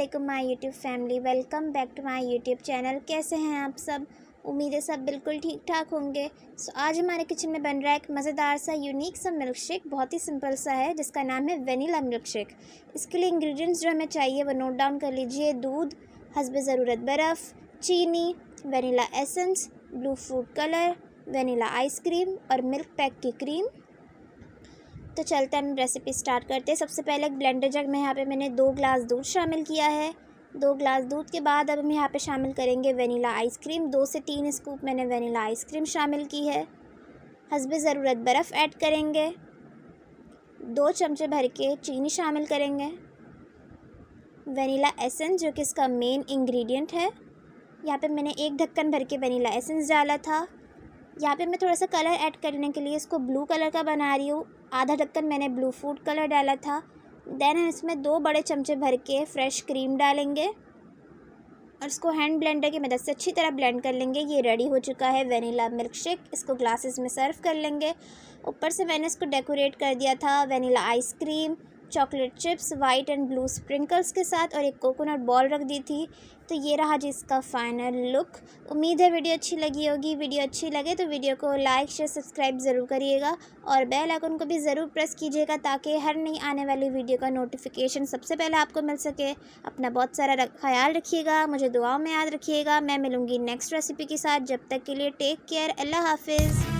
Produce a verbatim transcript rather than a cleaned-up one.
वालेकुम my YouTube family, welcome back to my YouTube channel. कैसे हैं आप सब? उम्मीद है सब बिल्कुल ठीक ठाक होंगे। सो so, आज हमारे किचन में बन रहा है एक मज़ेदार सा यूनिक सा मिल्क शेक। बहुत ही सिंपल सा है जिसका नाम है वेनिला मिल्क शेक। इसके लिए इंग्रेडिएंट्स जो हमें चाहिए वो नोट डाउन कर लीजिए। दूध, हस्बे ज़रूरत बर्फ़, चीनी, vanilla essence, blue food colour, vanilla ice cream और मिल्क पैक की क्रीम। तो चलते हैं हम रेसिपी स्टार्ट करते हैं। सबसे पहले एक ब्लेंडर जग में यहाँ पे मैंने दो ग्लास दूध शामिल किया है। दो ग्लास दूध के बाद अब हम यहाँ पे शामिल करेंगे वेनिला आइसक्रीम। दो से तीन स्कूप मैंने वेनिला आइसक्रीम शामिल की है। हस्बे ज़रूरत बर्फ़ ऐड करेंगे। दो चमचे भर के चीनी शामिल करेंगे। वेनिला एसेंस जो कि इसका मेन इंग्रेडिएंट है, यहाँ पे मैंने एक ढक्कन भर के वेनिला एसेंस डाला था। यहाँ पे मैं थोड़ा सा कलर ऐड करने के लिए इसको ब्लू कलर का बना रही हूँ। आधा ढक्कन मैंने ब्लू फूड कलर डाला था। देन हम इसमें दो बड़े चमचे भर के फ्रेश क्रीम डालेंगे और इसको हैंड ब्लेंडर की मदद से अच्छी तरह ब्लेंड कर लेंगे। ये रेडी हो चुका है वेनिला मिल्क शेक। इसको ग्लासेस में सर्व कर लेंगे। ऊपर से मैंने इसको डेकोरेट कर दिया था vanilla ice cream, chocolate chips, white and blue sprinkles के साथ और एक कोकोनट बॉल रख दी थी। तो ये रहा जी इसका फाइनल लुक। उम्मीद है वीडियो अच्छी लगी होगी। वीडियो अच्छी लगे तो वीडियो को लाइक शेयर सब्सक्राइब ज़रूर करिएगा और बेल आइकन को भी ज़रूर प्रेस कीजिएगा ताकि हर नई आने वाली वीडियो का नोटिफिकेशन सबसे पहले आपको मिल सके। अपना बहुत सारा ख्याल रखिएगा, मुझे दुआओं में याद रखिएगा। मैं मिलूँगी नेक्स्ट रेसिपी के साथ। जब तक के लिए टेक केयर, अल्लाह हाफिज़।